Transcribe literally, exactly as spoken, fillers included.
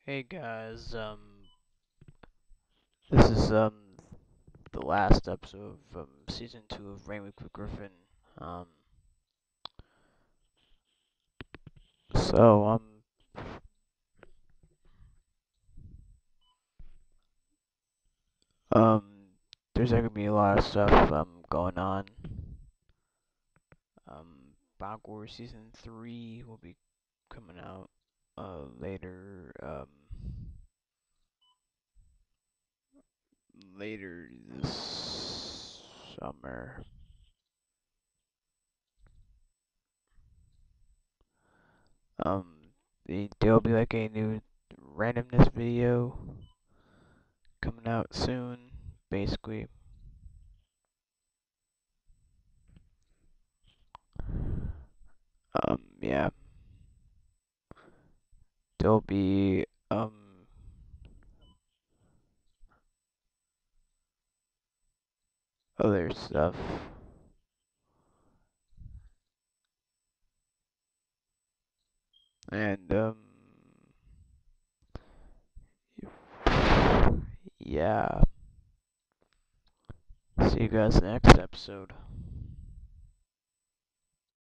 Hey guys, um, this is um the last episode of um, season two of Rain Week with Griffin. Um, so um, um, there's gonna be a lot of stuff um going on. Um, Bog Wars season three will be coming out uh later um later this summer. Um, the, there'll be like a new randomness video coming out soon, basically. Um, yeah, there'll be um other stuff, and um yeah. See you guys next episode.